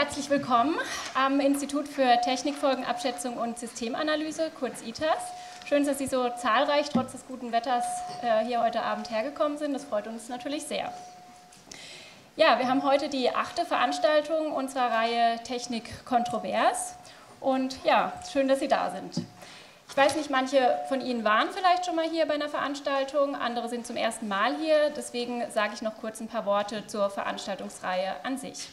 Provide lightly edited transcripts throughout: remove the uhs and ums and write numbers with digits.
herzlich willkommen am Institut für Technikfolgenabschätzung und Systemanalyse, kurz ITAS. Schön, dass Sie so zahlreich trotz des guten Wetters hier heute Abend hergekommen sind. Das freut uns natürlich sehr. Ja, wir haben heute die 8. Veranstaltung unserer Reihe Technik kontrovers. Und ja, schön, dass Sie da sind. Ich weiß nicht, manche von Ihnen waren vielleicht schon mal hier bei einer Veranstaltung, andere sind zum ersten Mal hier. Deswegen sage ich noch kurz ein paar Worte zur Veranstaltungsreihe an sich.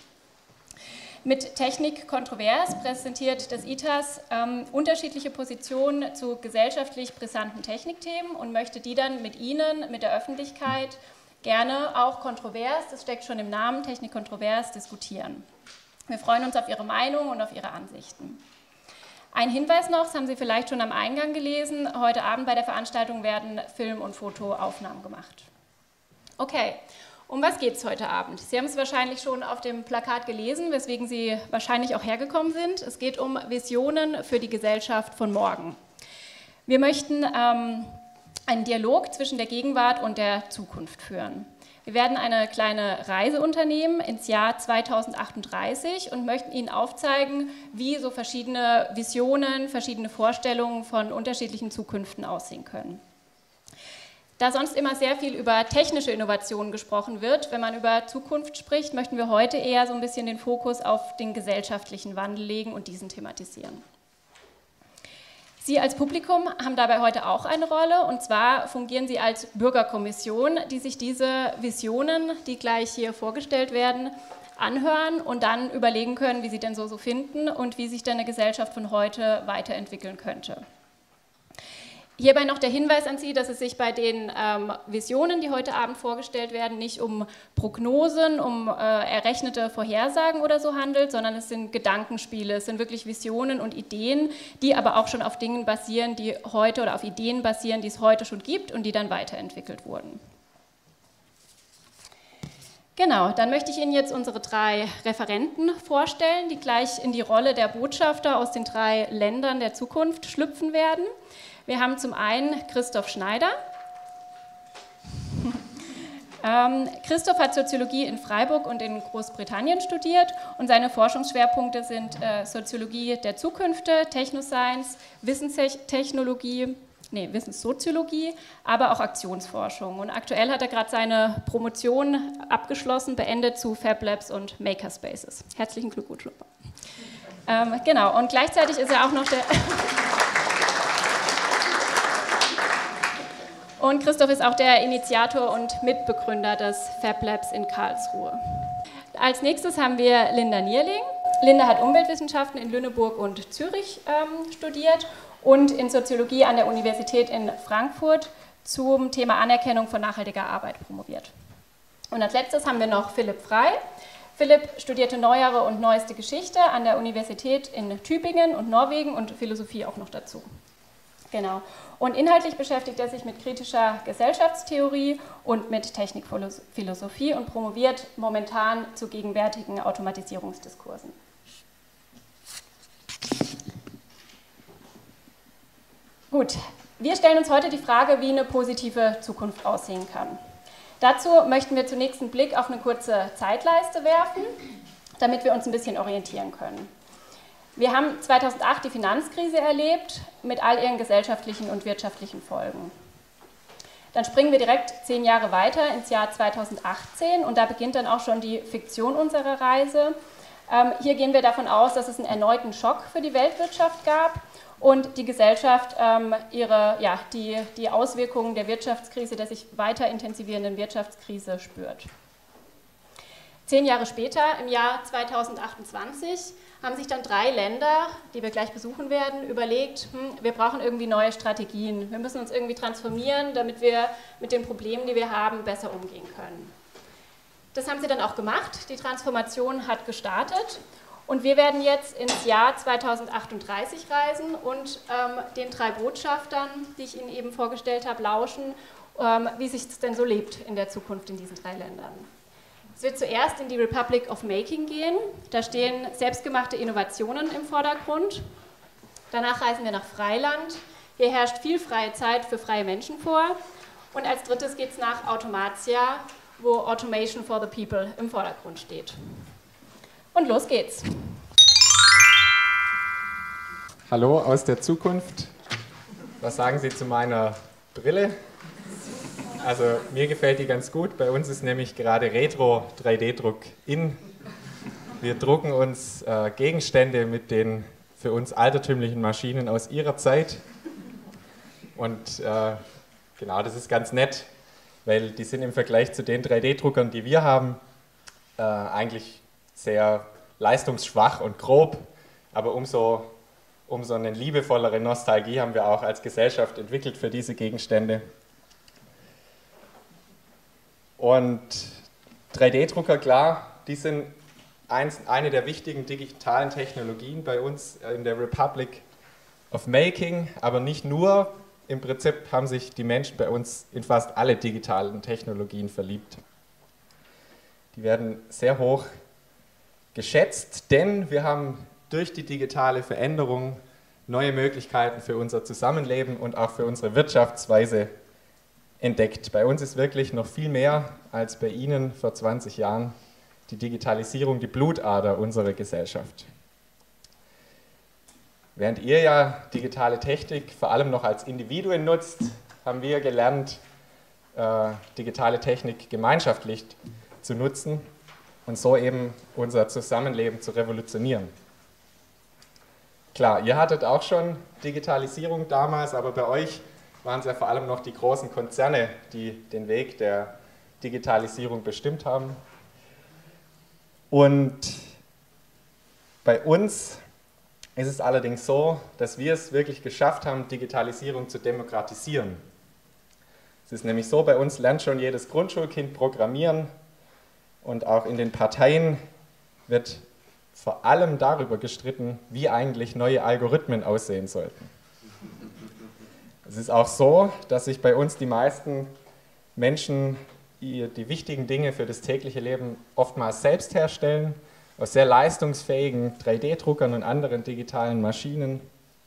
Mit Technik kontrovers präsentiert das ITAS unterschiedliche Positionen zu gesellschaftlich brisanten Technikthemen und möchte die dann mit Ihnen, mit der Öffentlichkeit, gerne auch kontrovers, das steckt schon im Namen, Technik kontrovers, diskutieren. Wir freuen uns auf Ihre Meinung und auf Ihre Ansichten. Ein Hinweis noch, das haben Sie vielleicht schon am Eingang gelesen, heute Abend bei der Veranstaltung werden Film- und Fotoaufnahmen gemacht. Okay. Um was geht es heute Abend? Sie haben es wahrscheinlich schon auf dem Plakat gelesen, weswegen Sie wahrscheinlich auch hergekommen sind. Es geht um Visionen für die Gesellschaft von morgen. Wir möchten einen Dialog zwischen der Gegenwart und der Zukunft führen. Wir werden eine kleine Reise unternehmen ins Jahr 2038 und möchten Ihnen aufzeigen, wie so verschiedene Visionen, verschiedene Vorstellungen von unterschiedlichen Zukünften aussehen können. Da sonst immer sehr viel über technische Innovationen gesprochen wird, wenn man über Zukunft spricht, möchten wir heute eher so ein bisschen den Fokus auf den gesellschaftlichen Wandel legen und diesen thematisieren. Sie als Publikum haben dabei heute auch eine Rolle, und zwar fungieren Sie als Bürgerkommission, die sich diese Visionen, die gleich hier vorgestellt werden, anhören und dann überlegen können, wie sie denn so finden und wie sich denn eine Gesellschaft von heute weiterentwickeln könnte. Hierbei noch der Hinweis an Sie, dass es sich bei den Visionen, die heute Abend vorgestellt werden, nicht um Prognosen, um errechnete Vorhersagen oder so handelt, sondern es sind Gedankenspiele, es sind wirklich Visionen und Ideen, die aber auch schon auf Dingen basieren, die heute oder auf Ideen basieren, die es heute schon gibt und die dann weiterentwickelt wurden. Genau, dann möchte ich Ihnen jetzt unsere 3 Referenten vorstellen, die gleich in die Rolle der Botschafter aus den 3 Ländern der Zukunft schlüpfen werden. Wir haben zum einen Christoph Schneider. Christoph hat Soziologie in Freiburg und in Großbritannien studiert und seine Forschungsschwerpunkte sind Soziologie der Zukünfte, Technoscience, Wissenssoziologie, aber auch Aktionsforschung. Und aktuell hat er gerade seine Promotion abgeschlossen, beendet zu Fab Labs und Makerspaces. Herzlichen Glückwunsch. Genau, und gleichzeitig ist er auch noch der... Und Christoph ist auch der Initiator und Mitbegründer des Fab Labs in Karlsruhe. Als nächstes haben wir Linda Nierling. Linda hat Umweltwissenschaften in Lüneburg und Zürich studiert und in Soziologie an der Universität in Frankfurt zum Thema Anerkennung von nachhaltiger Arbeit promoviert. Und als letztes haben wir noch Philipp Frey. Philipp studierte neuere und neueste Geschichte an der Universität in Tübingen und Norwegen und Philosophie auch noch dazu. Genau. Und inhaltlich beschäftigt er sich mit kritischer Gesellschaftstheorie und mit Technikphilosophie und promoviert momentan zu gegenwärtigen Automatisierungsdiskursen. Gut, wir stellen uns heute die Frage, wie eine positive Zukunft aussehen kann. Dazu möchten wir zunächst einen Blick auf eine kurze Zeitleiste werfen, damit wir uns ein bisschen orientieren können. Wir haben 2008 die Finanzkrise erlebt, mit all ihren gesellschaftlichen und wirtschaftlichen Folgen. Dann springen wir direkt 10 Jahre weiter ins Jahr 2018 und da beginnt dann auch schon die Fiktion unserer Reise. Hier gehen wir davon aus, dass es einen erneuten Schock für die Weltwirtschaft gab und die Gesellschaft die Auswirkungen der Wirtschaftskrise, der sich weiter intensivierenden Wirtschaftskrise spürt. 10 Jahre später, im Jahr 2028, haben sich dann 3 Länder, die wir gleich besuchen werden, überlegt, wir brauchen irgendwie neue Strategien. Wir müssen uns irgendwie transformieren, damit wir mit den Problemen, die wir haben, besser umgehen können. Das haben sie dann auch gemacht. Die Transformation hat gestartet und wir werden jetzt ins Jahr 2038 reisen und den 3 Botschaftern, die ich Ihnen eben vorgestellt habe, lauschen, wie sich es denn so lebt in der Zukunft in diesen 3 Ländern. Es wird zuerst in die Republic of Making gehen. Da stehen selbstgemachte Innovationen im Vordergrund. Danach reisen wir nach Freiland. Hier herrscht viel freie Zeit für freie Menschen vor. Und als drittes geht es nach Automatia, wo Automation for the People im Vordergrund steht. Und los geht's. Hallo aus der Zukunft. Was sagen Sie zu meiner Brille? Also mir gefällt die ganz gut. Bei uns ist nämlich gerade Retro-3D-Druck in. Wir drucken uns Gegenstände mit den für uns altertümlichen Maschinen aus ihrer Zeit. Und genau, das ist ganz nett, weil die sind im Vergleich zu den 3D-Druckern, die wir haben, eigentlich sehr leistungsschwach und grob, aber umso eine liebevollere Nostalgie haben wir auch als Gesellschaft entwickelt für diese Gegenstände. Und 3D-Drucker, klar, die sind eine der wichtigen digitalen Technologien bei uns in der Republic of Making, aber nicht nur. Im Prinzip haben sich die Menschen bei uns in fast alle digitalen Technologien verliebt. Die werden sehr hoch geschätzt, denn wir haben durch die digitale Veränderung neue Möglichkeiten für unser Zusammenleben und auch für unsere Wirtschaftsweise entdeckt. Bei uns ist wirklich noch viel mehr als bei Ihnen vor 20 Jahren die Digitalisierung die Blutader unserer Gesellschaft. Während ihr ja digitale Technik vor allem noch als Individuen nutzt, haben wir gelernt, digitale Technik gemeinschaftlich zu nutzen und so eben unser Zusammenleben zu revolutionieren. Klar, ihr hattet auch schon Digitalisierung damals, aber bei euch waren es ja vor allem noch die großen Konzerne, die den Weg der Digitalisierung bestimmt haben. Und bei uns ist es allerdings so, dass wir es wirklich geschafft haben, Digitalisierung zu demokratisieren. Es ist nämlich so, bei uns lernt schon jedes Grundschulkind programmieren und auch in den Parteien wird vor allem darüber gestritten, wie eigentlich neue Algorithmen aussehen sollten. Es ist auch so, dass sich bei uns die meisten Menschen die wichtigen Dinge für das tägliche Leben oftmals selbst herstellen, aus sehr leistungsfähigen 3D-Druckern und anderen digitalen Maschinen.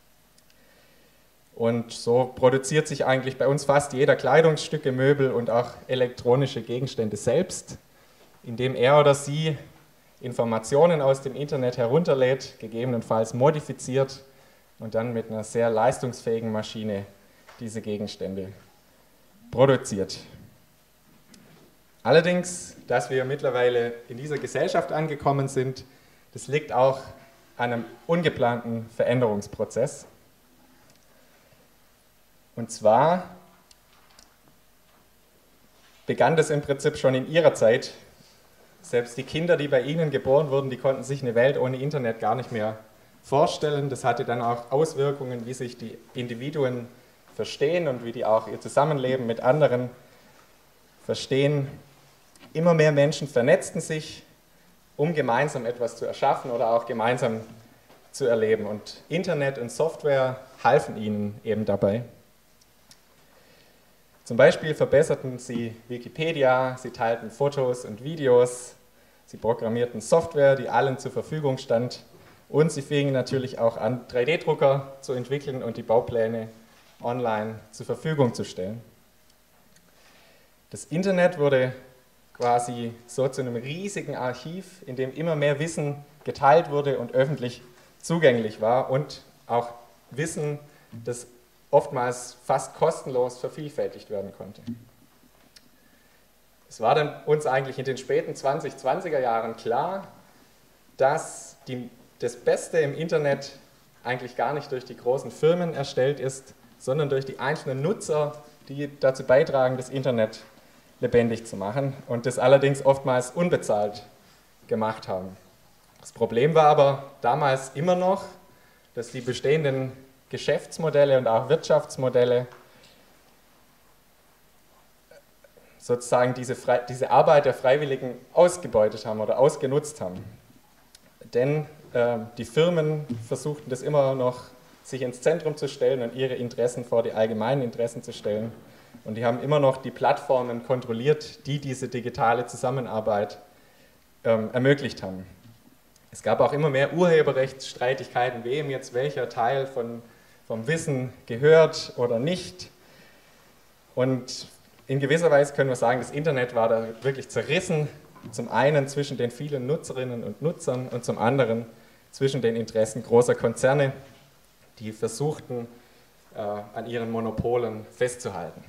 Und so produziert sich eigentlich bei uns fast jeder Kleidungsstücke, Möbel und auch elektronische Gegenstände selbst, indem er oder sie Informationen aus dem Internet herunterlädt, gegebenenfalls modifiziert und dann mit einer sehr leistungsfähigen Maschine diese Gegenstände produziert. Allerdings, dass wir mittlerweile in dieser Gesellschaft angekommen sind, das liegt auch an einem ungeplanten Veränderungsprozess. Und zwar begann das im Prinzip schon in ihrer Zeit. Selbst die Kinder, die bei ihnen geboren wurden, die konnten sich eine Welt ohne Internet gar nicht mehr vorstellen. Das hatte dann auch Auswirkungen, wie sich die Individuen verstehen und wie die auch ihr Zusammenleben mit anderen verstehen. Immer mehr Menschen vernetzten sich, um gemeinsam etwas zu erschaffen oder auch gemeinsam zu erleben. Und Internet und Software halfen ihnen eben dabei. Zum Beispiel verbesserten sie Wikipedia, sie teilten Fotos und Videos, sie programmierten Software, die allen zur Verfügung stand und sie fingen natürlich auch an, 3D-Drucker zu entwickeln und die Baupläne online zur Verfügung zu stellen. Das Internet wurde quasi so zu einem riesigen Archiv, in dem immer mehr Wissen geteilt wurde und öffentlich zugänglich war und auch Wissen, das oftmals fast kostenlos vervielfältigt werden konnte. Es war dann uns eigentlich in den späten 2020er Jahren klar, dass das Beste im Internet eigentlich gar nicht durch die großen Firmen erstellt ist, sondern durch die einzelnen Nutzer, die dazu beitragen, das Internet lebendig zu machen und das allerdings oftmals unbezahlt gemacht haben. Das Problem war aber damals immer noch, dass die bestehenden Geschäftsmodelle und auch Wirtschaftsmodelle sozusagen diese Arbeit der Freiwilligen ausgebeutet haben oder ausgenutzt haben. Denn die Firmen versuchten das immer noch, sich ins Zentrum zu stellen und ihre Interessen vor die allgemeinen Interessen zu stellen. Und die haben immer noch die Plattformen kontrolliert, die diese digitale Zusammenarbeit ermöglicht haben. Es gab auch immer mehr Urheberrechtsstreitigkeiten, wem jetzt welcher Teil vom Wissen gehört oder nicht. Und in gewisser Weise können wir sagen, das Internet war da wirklich zerrissen zum einen zwischen den vielen Nutzerinnen und Nutzern und zum anderen zwischen den Interessen großer Konzerne, die versuchten, an ihren Monopolen festzuhalten.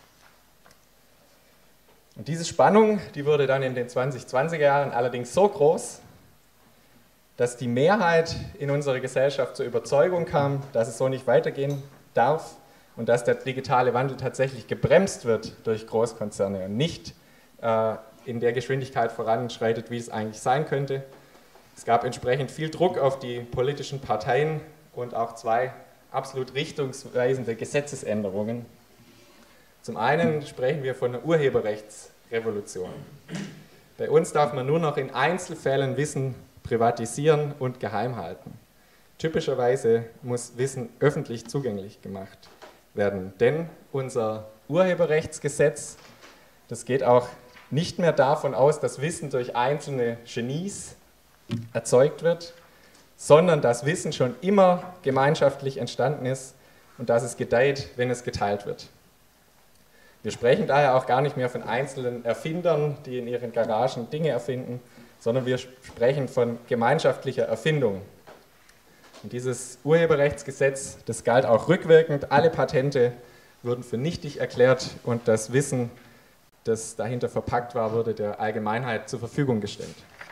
Und diese Spannung, die wurde dann in den 2020er Jahren allerdings so groß, dass die Mehrheit in unserer Gesellschaft zur Überzeugung kam, dass es so nicht weitergehen darf und dass der digitale Wandel tatsächlich gebremst wird durch Großkonzerne und nicht in der Geschwindigkeit voranschreitet, wie es eigentlich sein könnte. Es gab entsprechend viel Druck auf die politischen Parteien und auch zwei absolut richtungsweisende Gesetzesänderungen. Zum einen sprechen wir von einer Urheberrechtsrevolution. Bei uns darf man nur noch in Einzelfällen Wissen privatisieren und geheim halten. Typischerweise muss Wissen öffentlich zugänglich gemacht werden, denn unser Urheberrechtsgesetz, das geht auch nicht mehr davon aus, dass Wissen durch einzelne Genies erzeugt wird, sondern dass Wissen schon immer gemeinschaftlich entstanden ist und dass es gedeiht, wenn es geteilt wird. Wir sprechen daher auch gar nicht mehr von einzelnen Erfindern, die in ihren Garagen Dinge erfinden, sondern wir sprechen von gemeinschaftlicher Erfindung. Und dieses Urheberrechtsgesetz, das galt auch rückwirkend. Alle Patente wurden für nichtig erklärt und das Wissen, das dahinter verpackt war, wurde der Allgemeinheit zur Verfügung gestellt.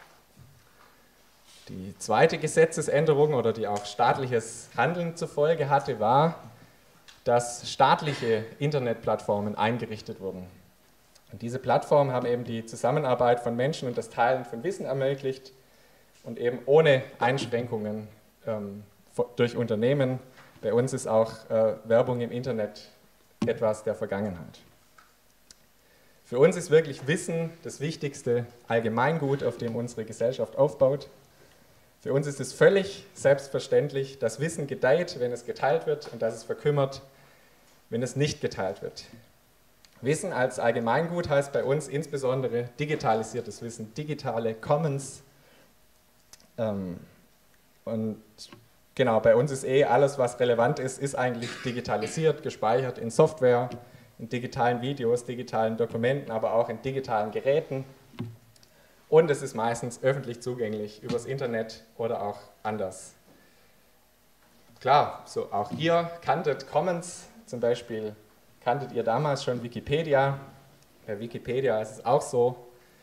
Die zweite Gesetzesänderung, oder die auch staatliches Handeln zur Folge hatte, war, dass staatliche Internetplattformen eingerichtet wurden. Und diese Plattformen haben eben die Zusammenarbeit von Menschen und das Teilen von Wissen ermöglicht und eben ohne Einschränkungen durch Unternehmen. Bei uns ist auch Werbung im Internet etwas der Vergangenheit. Für uns ist wirklich Wissen das wichtigste Allgemeingut, auf dem unsere Gesellschaft aufbaut. Für uns ist es völlig selbstverständlich, dass Wissen gedeiht, wenn es geteilt wird, und dass es verkümmert, wenn es nicht geteilt wird. Wissen als Allgemeingut heißt bei uns insbesondere digitalisiertes Wissen, digitale Commons. Und genau, bei uns ist alles, was relevant ist, ist eigentlich digitalisiert, gespeichert in Software, in digitalen Videos, digitalen Dokumenten, aber auch in digitalen Geräten. Und es ist meistens öffentlich zugänglich übers Internet oder auch anders. Klar, so auch ihr kanntet Commons, zum Beispiel kanntet ihr damals schon Wikipedia. Bei Wikipedia ist es auch so,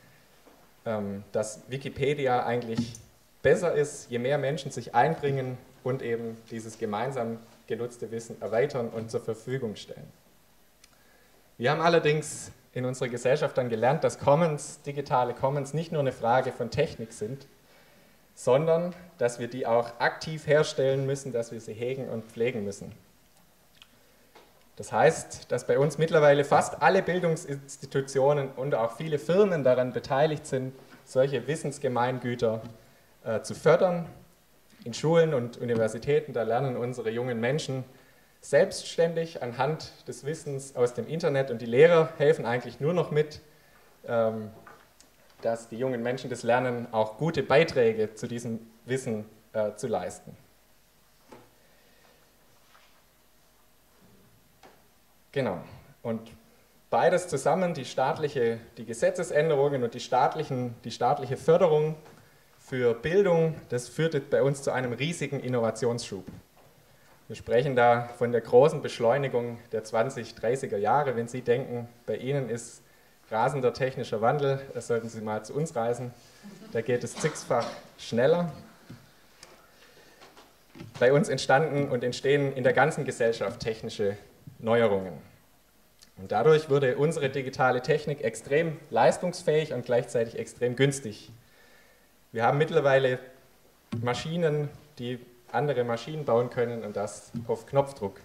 dass Wikipedia eigentlich besser ist, je mehr Menschen sich einbringen und eben dieses gemeinsam genutzte Wissen erweitern und zur Verfügung stellen. Wir haben allerdings in unserer Gesellschaft dann gelernt, dass Commons, digitale Commons, nicht nur eine Frage von Technik sind, sondern dass wir die auch aktiv herstellen müssen, dass wir sie hegen und pflegen müssen. Das heißt, dass bei uns mittlerweile fast alle Bildungsinstitutionen und auch viele Firmen daran beteiligt sind, solche Wissensgemeingüter zu fördern. In Schulen und Universitäten, da lernen unsere jungen Menschen selbstständig anhand des Wissens aus dem Internet, und die Lehrer helfen eigentlich nur noch mit, dass die jungen Menschen das lernen, auch gute Beiträge zu diesem Wissen zu leisten. Genau, und beides zusammen, die Gesetzesänderungen und die staatliche Förderung für Bildung, das führte bei uns zu einem riesigen Innovationsschub. Wir sprechen da von der großen Beschleunigung der 20-30er Jahre. Wenn Sie denken, bei Ihnen ist rasender technischer Wandel, sollten Sie mal zu uns reisen. Da geht es zigfach schneller. Bei uns entstanden und entstehen in der ganzen Gesellschaft technische Neuerungen. Und dadurch wurde unsere digitale Technik extrem leistungsfähig und gleichzeitig extrem günstig. Wir haben mittlerweile Maschinen, die andere Maschinen bauen können, und das auf Knopfdruck.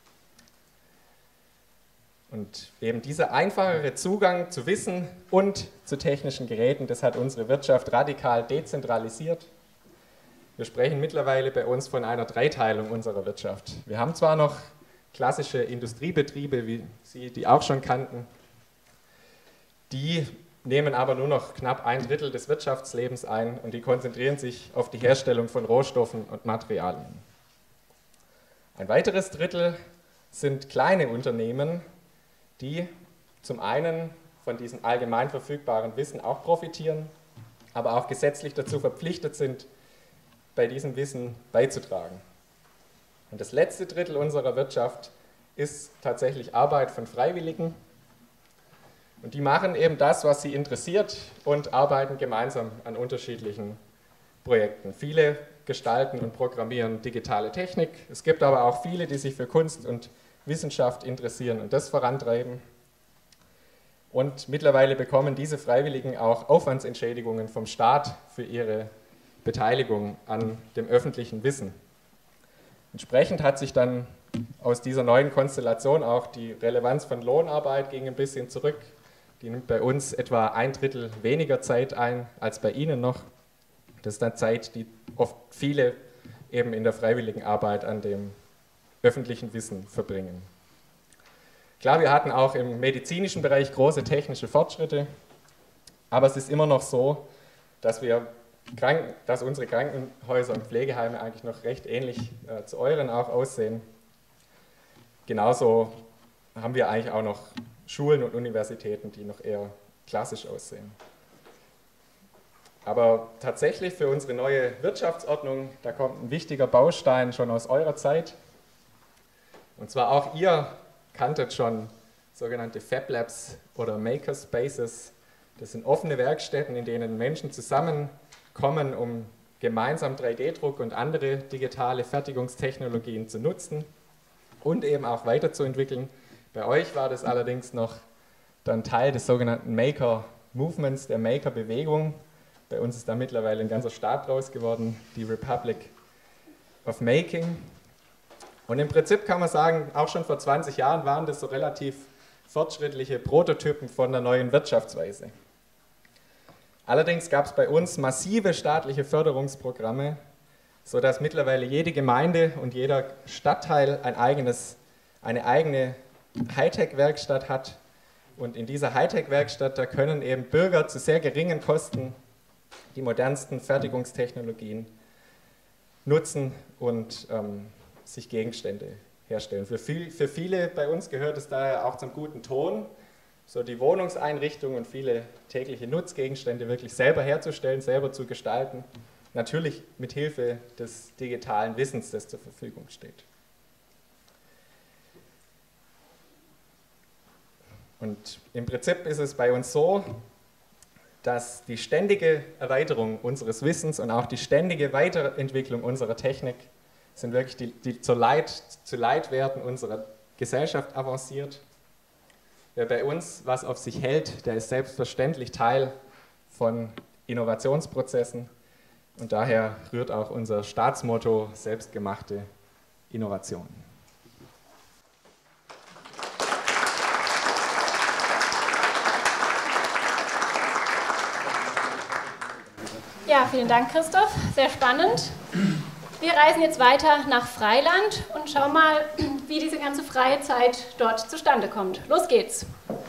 Und eben dieser einfachere Zugang zu Wissen und zu technischen Geräten, das hat unsere Wirtschaft radikal dezentralisiert. Wir sprechen mittlerweile bei uns von einer Dreiteilung unserer Wirtschaft. Wir haben zwar noch klassische Industriebetriebe, wie Sie die auch schon kannten, die nehmen aber nur noch knapp 1/3 des Wirtschaftslebens ein, und die konzentrieren sich auf die Herstellung von Rohstoffen und Materialien. Ein weiteres Drittel sind kleine Unternehmen, die zum einen von diesem allgemein verfügbaren Wissen auch profitieren, aber auch gesetzlich dazu verpflichtet sind, bei diesem Wissen beizutragen. Und das letzte Drittel unserer Wirtschaft ist tatsächlich Arbeit von Freiwilligen. Und die machen eben das, was sie interessiert und arbeiten gemeinsam an unterschiedlichen Projekten. Viele gestalten und programmieren digitale Technik. Es gibt aber auch viele, die sich für Kunst und Wissenschaft interessieren und das vorantreiben. Und mittlerweile bekommen diese Freiwilligen auch Aufwandsentschädigungen vom Staat für ihre Beteiligung an dem öffentlichen Wissen. Entsprechend hat sich dann aus dieser neuen Konstellation auch die Relevanz von Lohnarbeit ging ein bisschen zurück. Die nimmt bei uns etwa 1/3 weniger Zeit ein als bei Ihnen noch. Das ist dann Zeit, die oft viele eben in der freiwilligen Arbeit an dem öffentlichen Wissen verbringen. Klar, wir hatten auch im medizinischen Bereich große technische Fortschritte, aber es ist immer noch so, dass unsere Krankenhäuser und Pflegeheime eigentlich noch recht ähnlich zu euren auch aussehen. Genauso haben wir eigentlich auch noch Schulen und Universitäten, die noch eher klassisch aussehen. Aber tatsächlich für unsere neue Wirtschaftsordnung, da kommt ein wichtiger Baustein schon aus eurer Zeit. Und zwar auch ihr kanntet schon sogenannte Fab Labs oder Makerspaces. Das sind offene Werkstätten, in denen Menschen zusammenkommen, um gemeinsam 3D-Druck und andere digitale Fertigungstechnologien zu nutzen und eben auch weiterzuentwickeln. Bei euch war das allerdings noch dann Teil des sogenannten Maker-Movements, der Maker-Bewegung. Bei uns ist da mittlerweile ein ganzer Staat draus geworden, die Republic of Making. Und im Prinzip kann man sagen, auch schon vor 20 Jahren waren das so relativ fortschrittliche Prototypen von der neuen Wirtschaftsweise. Allerdings gab es bei uns massive staatliche Förderungsprogramme, sodass mittlerweile jede Gemeinde und jeder Stadtteil eine eigene Hightech-Werkstatt hat. Und in dieser Hightech-Werkstatt, da können eben Bürger zu sehr geringen Kosten die modernsten Fertigungstechnologien nutzen und sich Gegenstände herstellen. Für viele bei uns gehört es daher auch zum guten Ton, so die Wohnungseinrichtung und viele tägliche Nutzgegenstände wirklich selber herzustellen, selber zu gestalten. Natürlich mit Hilfe des digitalen Wissens, das zur Verfügung steht. Und im Prinzip ist es bei uns so, dass die ständige Erweiterung unseres Wissens und auch die ständige Weiterentwicklung unserer Technik sind wirklich die zu Leitwerten unserer Gesellschaft avanciert. Wer bei uns was auf sich hält, der ist selbstverständlich Teil von Innovationsprozessen und daher rührt auch unser Staatsmotto selbstgemachte Innovation. Ja, vielen Dank, Christoph. Sehr spannend. Wir reisen jetzt weiter nach Freiland und schauen mal, wie diese ganze freie Zeit dort zustande kommt. Los geht's.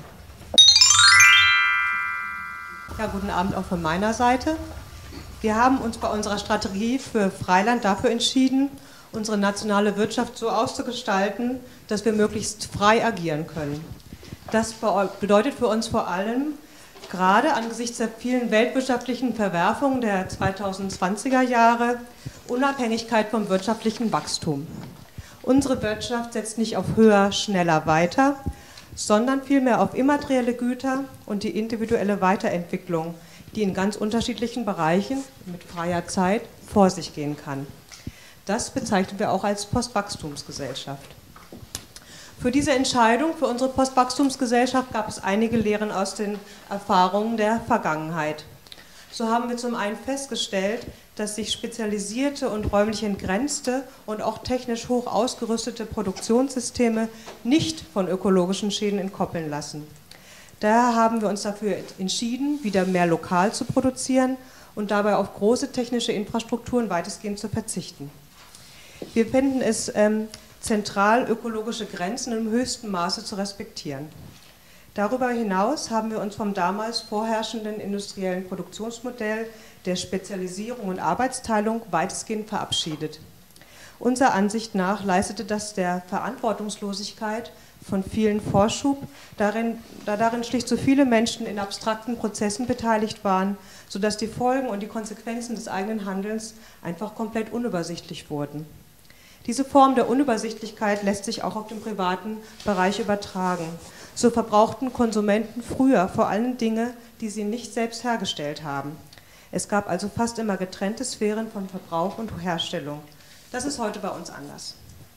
Ja, guten Abend auch von meiner Seite. Wir haben uns bei unserer Strategie für Freiland dafür entschieden, unsere nationale Wirtschaft so auszugestalten, dass wir möglichst frei agieren können. Das bedeutet für uns vor allem, gerade angesichts der vielen weltwirtschaftlichen Verwerfungen der 2020er Jahre, Unabhängigkeit vom wirtschaftlichen Wachstum. Unsere Wirtschaft setzt nicht auf höher, schneller, weiter, sondern vielmehr auf immaterielle Güter und die individuelle Weiterentwicklung, die in ganz unterschiedlichen Bereichen mit freier Zeit vor sich gehen kann. Das bezeichnen wir auch als Postwachstumsgesellschaft. Für diese Entscheidung, für unsere Postwachstumsgesellschaft, gab es einige Lehren aus den Erfahrungen der Vergangenheit. So haben wir zum einen festgestellt, dass sich spezialisierte und räumlich entgrenzte und auch technisch hoch ausgerüstete Produktionssysteme nicht von ökologischen Schäden entkoppeln lassen. Daher haben wir uns dafür entschieden, wieder mehr lokal zu produzieren und dabei auf große technische Infrastrukturen weitestgehend zu verzichten. Wir finden es zentral, ökologische Grenzen im höchsten Maße zu respektieren. Darüber hinaus haben wir uns vom damals vorherrschenden industriellen Produktionsmodell der Spezialisierung und Arbeitsteilung weitestgehend verabschiedet. Unserer Ansicht nach leistete das der Verantwortungslosigkeit von vielen Vorschub, da darin schlicht so viele Menschen in abstrakten Prozessen beteiligt waren, sodass die Folgen und die Konsequenzen des eigenen Handelns einfach komplett unübersichtlich wurden. Diese Form der Unübersichtlichkeit lässt sich auch auf den privaten Bereich übertragen. So verbrauchten Konsumenten früher vor allem Dinge, die sie nicht selbst hergestellt haben. Es gab also fast immer getrennte Sphären von Verbrauch und Herstellung. Das ist heute bei uns anders.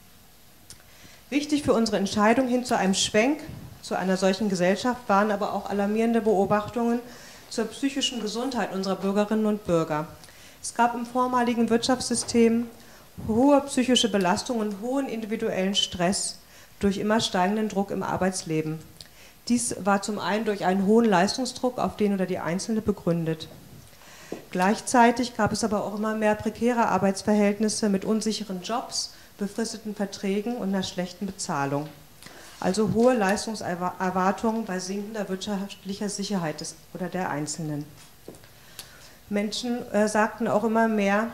Wichtig für unsere Entscheidung hin zu einem Schwenk, zu einer solchen Gesellschaft, waren aber auch alarmierende Beobachtungen zur psychischen Gesundheit unserer Bürgerinnen und Bürger. Es gab im vormaligen Wirtschaftssystem hohe psychische Belastung und hohen individuellen Stress durch immer steigenden Druck im Arbeitsleben. Dies war zum einen durch einen hohen Leistungsdruck auf den oder die Einzelne begründet. Gleichzeitig gab es aber auch immer mehr prekäre Arbeitsverhältnisse mit unsicheren Jobs, befristeten Verträgen und einer schlechten Bezahlung. Also hohe Leistungserwartungen bei sinkender wirtschaftlicher Sicherheit oder der Einzelnen. Menschen sagten auch immer mehr,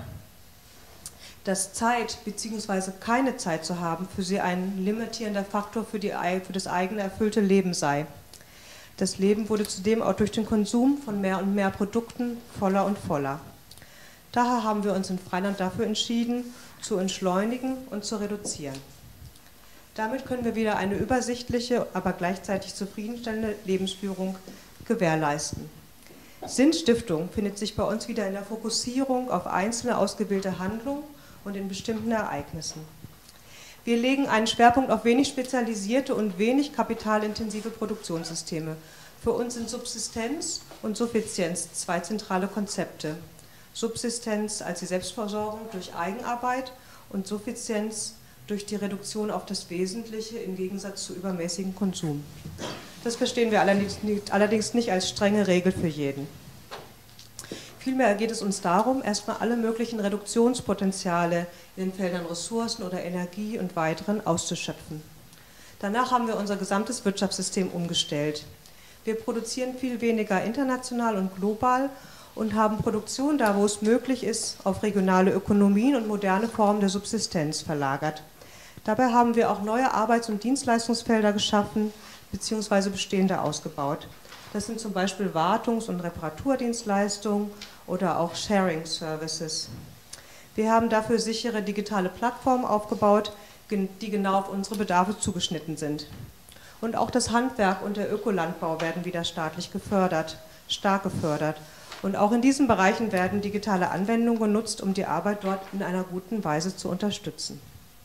dass Zeit bzw. keine Zeit zu haben für sie ein limitierender Faktor für das eigene erfüllte Leben sei. Das Leben wurde zudem auch durch den Konsum von mehr und mehr Produkten voller und voller. Daher haben wir uns in Freiland dafür entschieden, zu entschleunigen und zu reduzieren. Damit können wir wieder eine übersichtliche, aber gleichzeitig zufriedenstellende Lebensführung gewährleisten. Sinnstiftung findet sich bei uns wieder in der Fokussierung auf einzelne ausgewählte Handlungen und in bestimmten Ereignissen. Wir legen einen Schwerpunkt auf wenig spezialisierte und wenig kapitalintensive Produktionssysteme. Für uns sind Subsistenz und Suffizienz zwei zentrale Konzepte. Subsistenz als die Selbstversorgung durch Eigenarbeit und Suffizienz durch die Reduktion auf das Wesentliche im Gegensatz zu übermäßigem Konsum. Das verstehen wir allerdings nicht als strenge Regel für jeden. Vielmehr geht es uns darum, erstmal alle möglichen Reduktionspotenziale in den Feldern Ressourcen oder Energie und weiteren auszuschöpfen. Danach haben wir unser gesamtes Wirtschaftssystem umgestellt. Wir produzieren viel weniger international und global und haben Produktion da, wo es möglich ist, auf regionale Ökonomien und moderne Formen der Subsistenz verlagert. Dabei haben wir auch neue Arbeits- und Dienstleistungsfelder geschaffen bzw. bestehende ausgebaut. Das sind zum Beispiel Wartungs- und Reparaturdienstleistungen oder auch Sharing Services. Wir haben dafür sichere digitale Plattformen aufgebaut, die genau auf unsere Bedarfe zugeschnitten sind. Und auch das Handwerk und der Ökolandbau werden wieder staatlich gefördert, stark gefördert. Und auch in diesen Bereichen werden digitale Anwendungen genutzt, um die Arbeit dort in einer guten Weise zu unterstützen.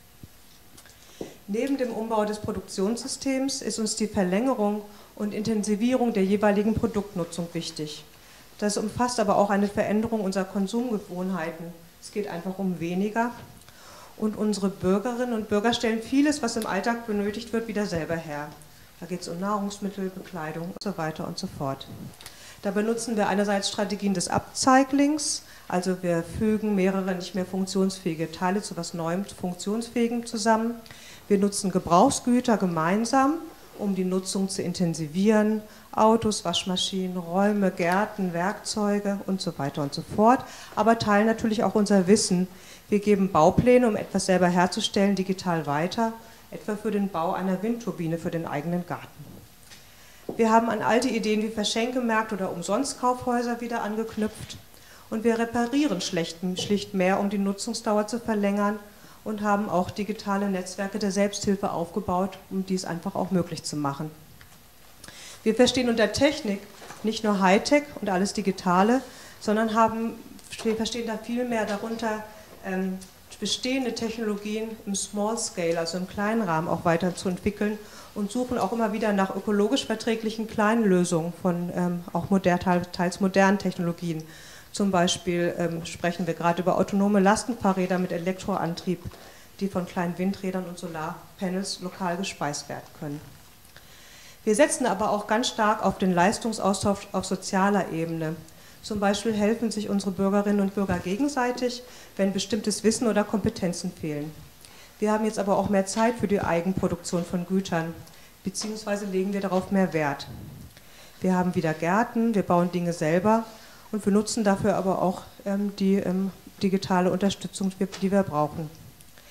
Neben dem Umbau des Produktionssystems ist uns die Verlängerung und Intensivierung der jeweiligen Produktnutzung wichtig. Das umfasst aber auch eine Veränderung unserer Konsumgewohnheiten. Es geht einfach um weniger. Und unsere Bürgerinnen und Bürger stellen vieles, was im Alltag benötigt wird, wieder selber her. Da geht es um Nahrungsmittel, Bekleidung und so weiter und so fort. Da benutzen wir einerseits Strategien des Upcyclings, also wir fügen mehrere nicht mehr funktionsfähige Teile zu etwas Neuem, Funktionsfähigem zusammen. Wir nutzen Gebrauchsgüter gemeinsam, um die Nutzung zu intensivieren, Autos, Waschmaschinen, Räume, Gärten, Werkzeuge und so weiter und so fort, aber teilen natürlich auch unser Wissen. Wir geben Baupläne, um etwas selber herzustellen, digital weiter, etwa für den Bau einer Windturbine für den eigenen Garten. Wir haben an alte Ideen wie Verschenkemärkte oder Umsonstkaufhäuser wieder angeknüpft und wir reparieren schlicht mehr, um die Nutzungsdauer zu verlängern und haben auch digitale Netzwerke der Selbsthilfe aufgebaut, um dies einfach auch möglich zu machen. Wir verstehen unter Technik nicht nur Hightech und alles Digitale, sondern wir verstehen da viel mehr darunter, bestehende Technologien im Small Scale, also im kleinen Rahmen auch weiterzuentwickeln und suchen auch immer wieder nach ökologisch verträglichen kleinen Lösungen von auch teils modernen Technologien. Zum Beispiel sprechen wir gerade über autonome Lastenfahrräder mit Elektroantrieb, die von kleinen Windrädern und Solarpanels lokal gespeist werden können. Wir setzen aber auch ganz stark auf den Leistungsaustausch auf sozialer Ebene. Zum Beispiel helfen sich unsere Bürgerinnen und Bürger gegenseitig, wenn bestimmtes Wissen oder Kompetenzen fehlen. Wir haben jetzt aber auch mehr Zeit für die Eigenproduktion von Gütern, beziehungsweise legen wir darauf mehr Wert. Wir haben wieder Gärten, wir bauen Dinge selber und wir nutzen dafür aber auch die digitale Unterstützung, die wir brauchen.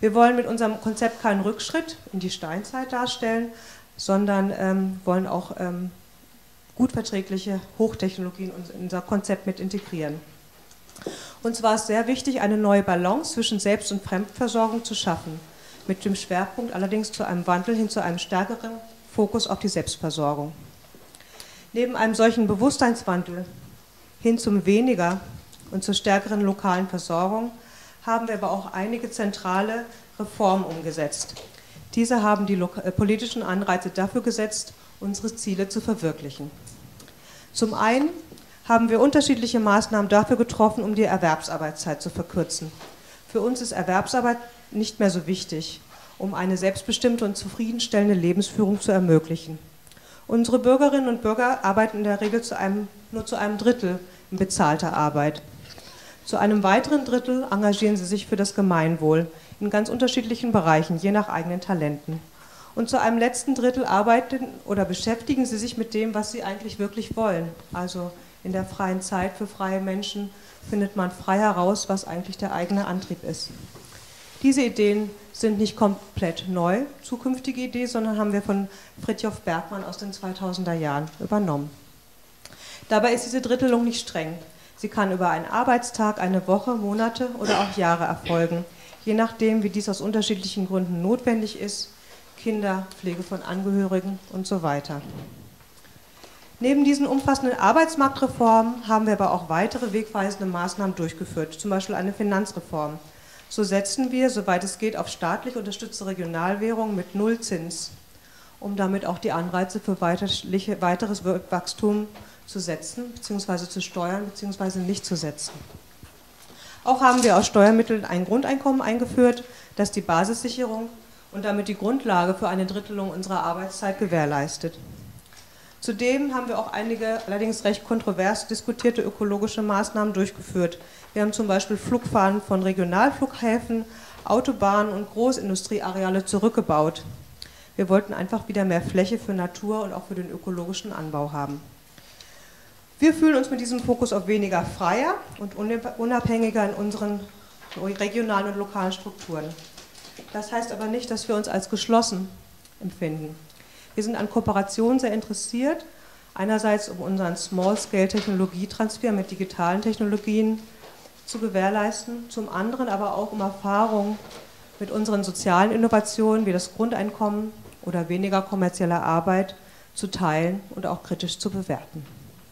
Wir wollen mit unserem Konzept keinen Rückschritt in die Steinzeit darstellen, sondern wollen auch gut verträgliche Hochtechnologien in unser Konzept mit integrieren. Uns war es sehr wichtig, eine neue Balance zwischen Selbst- und Fremdversorgung zu schaffen, mit dem Schwerpunkt allerdings zu einem Wandel hin zu einem stärkeren Fokus auf die Selbstversorgung. Neben einem solchen Bewusstseinswandel hin zum weniger und zur stärkeren lokalen Versorgung haben wir aber auch einige zentrale Reformen umgesetzt. Diese haben die politischen Anreize dafür gesetzt, unsere Ziele zu verwirklichen. Zum einen haben wir unterschiedliche Maßnahmen dafür getroffen, um die Erwerbsarbeitszeit zu verkürzen. Für uns ist Erwerbsarbeit nicht mehr so wichtig, um eine selbstbestimmte und zufriedenstellende Lebensführung zu ermöglichen. Unsere Bürgerinnen und Bürger arbeiten in der Regel nur zu einem Drittel in bezahlter Arbeit. Zu einem weiteren Drittel engagieren sie sich für das Gemeinwohl in ganz unterschiedlichen Bereichen, je nach eigenen Talenten. Und zu einem letzten Drittel arbeiten oder beschäftigen sie sich mit dem, was sie eigentlich wirklich wollen. Also in der freien Zeit für freie Menschen findet man frei heraus, was eigentlich der eigene Antrieb ist. Diese Ideen sind nicht komplett neu, zukünftige Ideen, sondern haben wir von Fridtjof Bergmann aus den 2000er Jahren übernommen. Dabei ist diese Drittelung nicht streng. Sie kann über einen Arbeitstag, eine Woche, Monate oder auch Jahre erfolgen, je nachdem, wie dies aus unterschiedlichen Gründen notwendig ist, Kinder, Pflege von Angehörigen und so weiter. Neben diesen umfassenden Arbeitsmarktreformen haben wir aber auch weitere wegweisende Maßnahmen durchgeführt, zum Beispiel eine Finanzreform. So setzen wir, soweit es geht, auf staatlich unterstützte Regionalwährungen mit Nullzins, um damit auch die Anreize für weiteres Wachstum zu setzen, bzw. zu steuern, bzw. nicht zu setzen. Auch haben wir aus Steuermitteln ein Grundeinkommen eingeführt, das die Basissicherung und damit die Grundlage für eine Drittelung unserer Arbeitszeit gewährleistet. Zudem haben wir auch einige, allerdings recht kontrovers diskutierte ökologische Maßnahmen durchgeführt. Wir haben zum Beispiel Flugfahren von Regionalflughäfen, Autobahnen und Großindustrieareale zurückgebaut. Wir wollten einfach wieder mehr Fläche für Natur und auch für den ökologischen Anbau haben. Wir fühlen uns mit diesem Fokus auf weniger freier und unabhängiger in unseren regionalen und lokalen Strukturen. Das heißt aber nicht, dass wir uns als geschlossen empfinden. Wir sind an Kooperation sehr interessiert, einerseits um unseren Small-Scale-Technologietransfer mit digitalen Technologien zu gewährleisten, zum anderen aber auch um Erfahrungen mit unseren sozialen Innovationen wie das Grundeinkommen oder weniger kommerzielle Arbeit zu teilen und auch kritisch zu bewerten.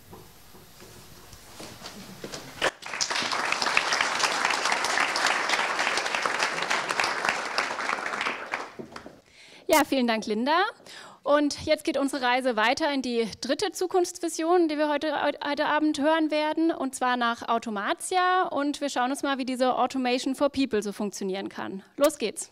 Ja, vielen Dank, Linda. Und jetzt geht unsere Reise weiter in die dritte Zukunftsvision, die wir heute Abend hören werden, und zwar nach Automatia. Und wir schauen uns mal, wie diese Automation for People so funktionieren kann. Los geht's.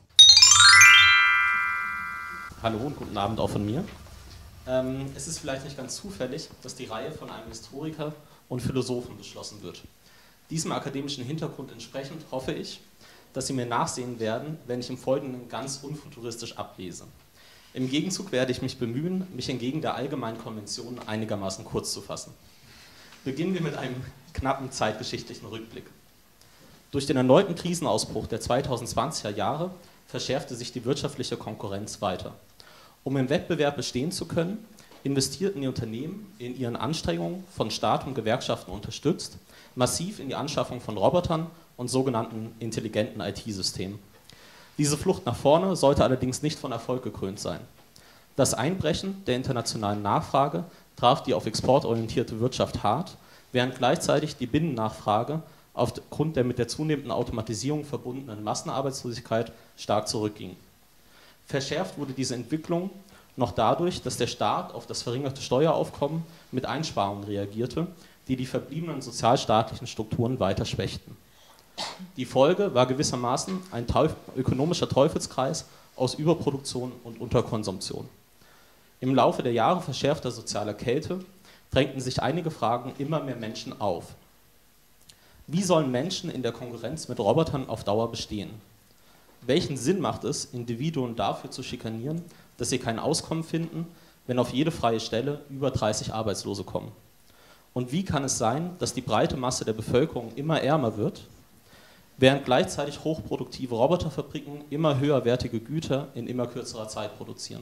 Hallo und guten Abend auch von mir. Es ist vielleicht nicht ganz zufällig, dass die Reihe von einem Historiker und Philosophen beschlossen wird. Diesem akademischen Hintergrund entsprechend hoffe ich, dass Sie mir nachsehen werden, wenn ich im Folgenden ganz unfuturistisch ablese. Im Gegenzug werde ich mich bemühen, mich entgegen der allgemeinen Konvention einigermaßen kurz zu fassen. Beginnen wir mit einem knappen zeitgeschichtlichen Rückblick. Durch den erneuten Krisenausbruch der 2020er Jahre verschärfte sich die wirtschaftliche Konkurrenz weiter. Um im Wettbewerb bestehen zu können, investierten die Unternehmen in ihren Anstrengungen, von Staat und Gewerkschaften unterstützt, massiv in die Anschaffung von Robotern und sogenannten intelligenten IT-Systemen. Diese Flucht nach vorne sollte allerdings nicht von Erfolg gekrönt sein. Das Einbrechen der internationalen Nachfrage traf die auf Export orientierte Wirtschaft hart, während gleichzeitig die Binnennachfrage aufgrund der mit der zunehmenden Automatisierung verbundenen Massenarbeitslosigkeit stark zurückging. Verschärft wurde diese Entwicklung noch dadurch, dass der Staat auf das verringerte Steueraufkommen mit Einsparungen reagierte, die die verbliebenen sozialstaatlichen Strukturen weiter schwächten. Die Folge war gewissermaßen ein ökonomischer Teufelskreis aus Überproduktion und Unterkonsumption. Im Laufe der Jahre verschärfter sozialer Kälte drängten sich einige Fragen immer mehr Menschen auf. Wie sollen Menschen in der Konkurrenz mit Robotern auf Dauer bestehen? Welchen Sinn macht es, Individuen dafür zu schikanieren, dass sie kein Auskommen finden, wenn auf jede freie Stelle über 30 Arbeitslose kommen? Und wie kann es sein, dass die breite Masse der Bevölkerung immer ärmer wird, während gleichzeitig hochproduktive Roboterfabriken immer höherwertige Güter in immer kürzerer Zeit produzieren.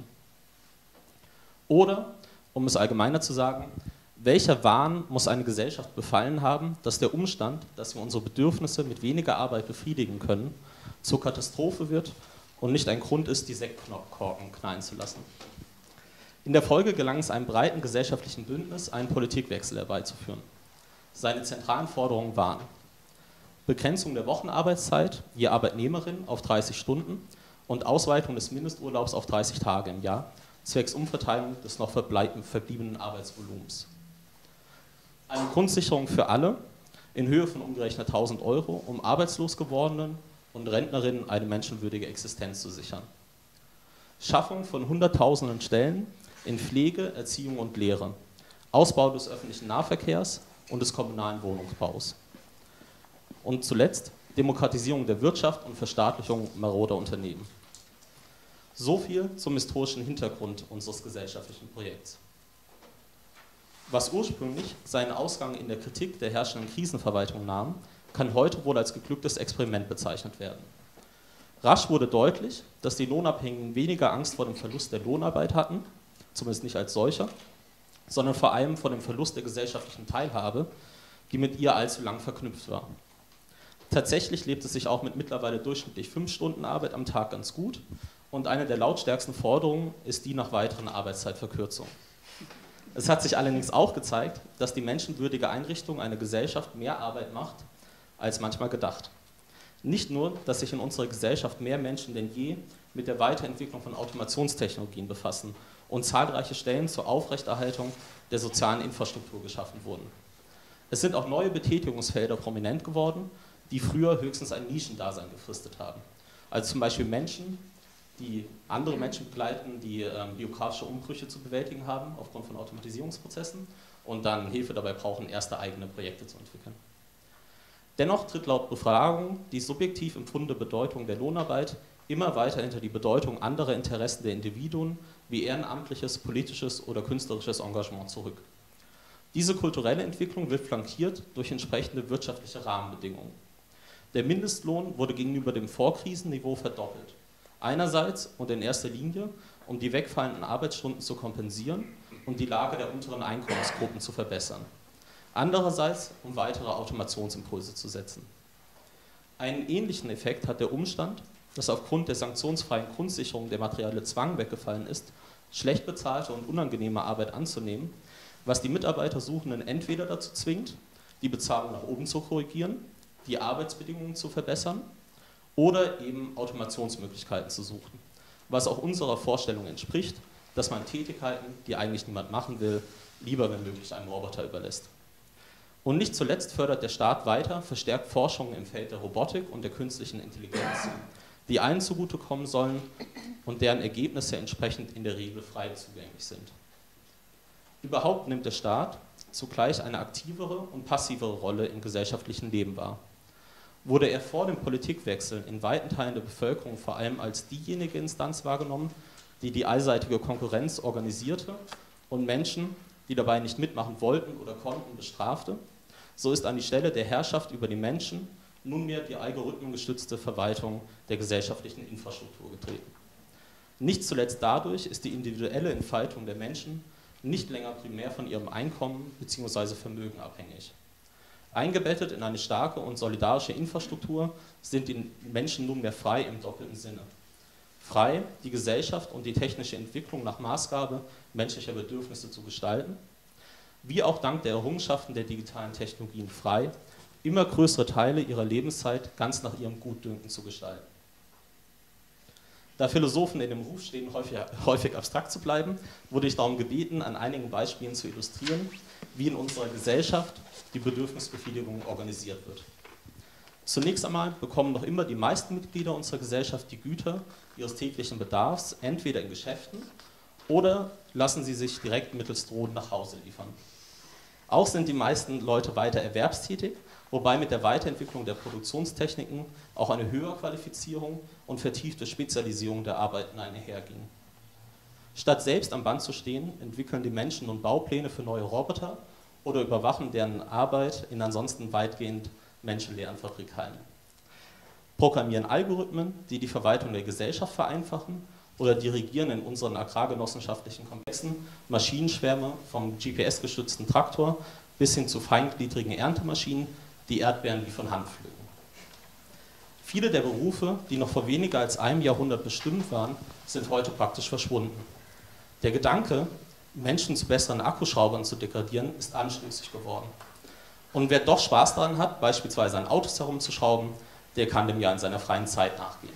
Oder, um es allgemeiner zu sagen, welcher Wahn muss eine Gesellschaft befallen haben, dass der Umstand, dass wir unsere Bedürfnisse mit weniger Arbeit befriedigen können, zur Katastrophe wird und nicht ein Grund ist, die Sektkorken knallen zu lassen. In der Folge gelang es einem breiten gesellschaftlichen Bündnis, einen Politikwechsel herbeizuführen. Seine zentralen Forderungen waren: Begrenzung der Wochenarbeitszeit je Arbeitnehmerin auf 30 Stunden und Ausweitung des Mindesturlaubs auf 30 Tage im Jahr, zwecks Umverteilung des noch verbliebenen Arbeitsvolumens. Eine Grundsicherung für alle in Höhe von umgerechnet 1.000 €, um arbeitslos gewordenen und Rentnerinnen eine menschenwürdige Existenz zu sichern. Schaffung von Hunderttausenden Stellen in Pflege, Erziehung und Lehre. Ausbau des öffentlichen Nahverkehrs und des kommunalen Wohnungsbaus. Und zuletzt Demokratisierung der Wirtschaft und Verstaatlichung maroder Unternehmen. So viel zum historischen Hintergrund unseres gesellschaftlichen Projekts. Was ursprünglich seinen Ausgang in der Kritik der herrschenden Krisenverwaltung nahm, kann heute wohl als geglücktes Experiment bezeichnet werden. Rasch wurde deutlich, dass die Lohnabhängigen weniger Angst vor dem Verlust der Lohnarbeit hatten, zumindest nicht als solcher, sondern vor allem vor dem Verlust der gesellschaftlichen Teilhabe, die mit ihr allzu lang verknüpft war. Tatsächlich lebt es sich auch mit mittlerweile durchschnittlich 5 Stunden Arbeit am Tag ganz gut und eine der lautstärksten Forderungen ist die nach weiteren Arbeitszeitverkürzungen. Es hat sich allerdings auch gezeigt, dass die menschenwürdige Einrichtung einer Gesellschaft mehr Arbeit macht, als manchmal gedacht. Nicht nur, dass sich in unserer Gesellschaft mehr Menschen denn je mit der Weiterentwicklung von Automationstechnologien befassen und zahlreiche Stellen zur Aufrechterhaltung der sozialen Infrastruktur geschaffen wurden. Es sind auch neue Betätigungsfelder prominent geworden, die früher höchstens ein Nischendasein gefristet haben. Also zum Beispiel Menschen, die andere Menschen begleiten, die biografische Umbrüche zu bewältigen haben aufgrund von Automatisierungsprozessen und dann Hilfe dabei brauchen, erste eigene Projekte zu entwickeln. Dennoch tritt laut Befragung die subjektiv empfundene Bedeutung der Lohnarbeit immer weiter hinter die Bedeutung anderer Interessen der Individuen wie ehrenamtliches, politisches oder künstlerisches Engagement zurück. Diese kulturelle Entwicklung wird flankiert durch entsprechende wirtschaftliche Rahmenbedingungen. Der Mindestlohn wurde gegenüber dem Vorkrisenniveau verdoppelt. Einerseits und in erster Linie, um die wegfallenden Arbeitsstunden zu kompensieren und die Lage der unteren Einkommensgruppen zu verbessern. Andererseits, um weitere Automationsimpulse zu setzen. Einen ähnlichen Effekt hat der Umstand, dass aufgrund der sanktionsfreien Grundsicherung der materielle Zwang weggefallen ist, schlecht bezahlte und unangenehme Arbeit anzunehmen, was die Mitarbeitersuchenden entweder dazu zwingt, die Bezahlung nach oben zu korrigieren, die Arbeitsbedingungen zu verbessern oder eben Automationsmöglichkeiten zu suchen, was auch unserer Vorstellung entspricht, dass man Tätigkeiten, die eigentlich niemand machen will, lieber wenn möglich einem Roboter überlässt. Und nicht zuletzt fördert der Staat weiter verstärkt Forschungen im Feld der Robotik und der künstlichen Intelligenz, die allen zugutekommen sollen und deren Ergebnisse entsprechend in der Regel frei zugänglich sind. Überhaupt nimmt der Staat zugleich eine aktivere und passivere Rolle im gesellschaftlichen Leben wahr. Wurde er vor dem Politikwechsel in weiten Teilen der Bevölkerung vor allem als diejenige Instanz wahrgenommen, die die allseitige Konkurrenz organisierte und Menschen, die dabei nicht mitmachen wollten oder konnten, bestrafte, so ist an die Stelle der Herrschaft über die Menschen nunmehr die algorithmengestützte Verwaltung der gesellschaftlichen Infrastruktur getreten. Nicht zuletzt dadurch ist die individuelle Entfaltung der Menschen nicht länger primär von ihrem Einkommen bzw. Vermögen abhängig. Eingebettet in eine starke und solidarische Infrastruktur sind die Menschen nunmehr frei im doppelten Sinne. Frei, die Gesellschaft und die technische Entwicklung nach Maßgabe menschlicher Bedürfnisse zu gestalten, wie auch dank der Errungenschaften der digitalen Technologien frei, immer größere Teile ihrer Lebenszeit ganz nach ihrem Gutdünken zu gestalten. Da Philosophen in dem Ruf stehen, häufig abstrakt zu bleiben, wurde ich darum gebeten, an einigen Beispielen zu illustrieren, wie in unserer Gesellschaft die Bedürfnisbefriedigung organisiert wird. Zunächst einmal bekommen noch immer die meisten Mitglieder unserer Gesellschaft die Güter ihres täglichen Bedarfs entweder in Geschäften oder lassen sie sich direkt mittels Drohnen nach Hause liefern. Auch sind die meisten Leute weiter erwerbstätig, wobei mit der Weiterentwicklung der Produktionstechniken auch eine Höherqualifizierung und vertiefte Spezialisierung der Arbeiten einherging. Statt selbst am Band zu stehen, entwickeln die Menschen nun Baupläne für neue Roboter oder überwachen deren Arbeit in ansonsten weitgehend menschenleeren Fabrikhallen. programmieren Algorithmen, die die Verwaltung der Gesellschaft vereinfachen, oder dirigieren in unseren agrargenossenschaftlichen Komplexen Maschinenschwärme vom GPS-gestützten Traktor bis hin zu feingliedrigen Erntemaschinen, die Erdbeeren wie von Hand pflücken. Viele der Berufe, die noch vor weniger als einem Jahrhundert bestimmt waren, sind heute praktisch verschwunden. Der Gedanke, Menschen zu besseren Akkuschraubern zu degradieren, ist anstößig geworden. Und wer doch Spaß daran hat, beispielsweise an Autos herumzuschrauben, der kann dem ja in seiner freien Zeit nachgehen.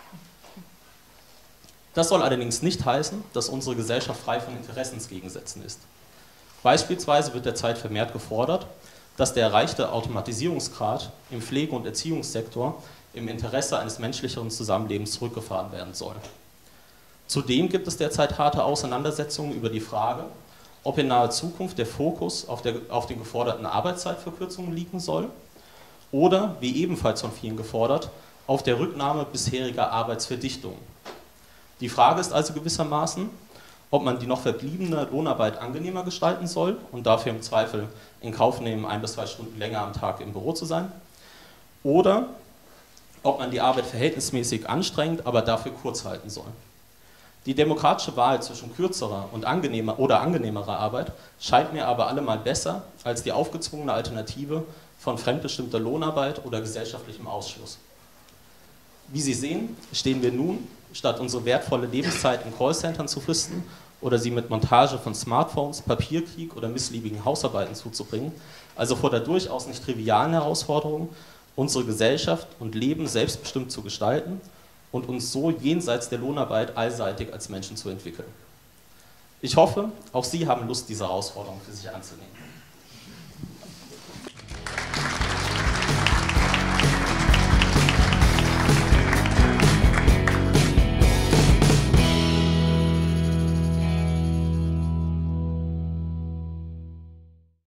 Das soll allerdings nicht heißen, dass unsere Gesellschaft frei von Interessensgegensätzen ist. Beispielsweise wird derzeit vermehrt gefordert, dass der erreichte Automatisierungsgrad im Pflege- und Erziehungssektor im Interesse eines menschlicheren Zusammenlebens zurückgefahren werden soll. Zudem gibt es derzeit harte Auseinandersetzungen über die Frage, ob in naher Zukunft der Fokus auf den geforderten Arbeitszeitverkürzungen liegen soll oder, wie ebenfalls von vielen gefordert, auf der Rücknahme bisheriger Arbeitsverdichtungen. Die Frage ist also gewissermaßen, ob man die noch verbliebene Lohnarbeit angenehmer gestalten soll und dafür im Zweifel in Kauf nehmen, 1 bis 2 Stunden länger am Tag im Büro zu sein, oder ob man die Arbeit verhältnismäßig anstrengend, aber dafür kurz halten soll. Die demokratische Wahl zwischen kürzerer und angenehmerer Arbeit scheint mir aber allemal besser als die aufgezwungene Alternative von fremdbestimmter Lohnarbeit oder gesellschaftlichem Ausschluss. Wie Sie sehen, stehen wir nun, statt unsere wertvolle Lebenszeit in Callcentern zu fristen oder sie mit Montage von Smartphones, Papierkrieg oder missliebigen Hausarbeiten zuzubringen, also vor der durchaus nicht trivialen Herausforderung, unsere Gesellschaft und Leben selbstbestimmt zu gestalten und uns so jenseits der Lohnarbeit allseitig als Menschen zu entwickeln. Ich hoffe, auch Sie haben Lust, diese Herausforderung für sich anzunehmen.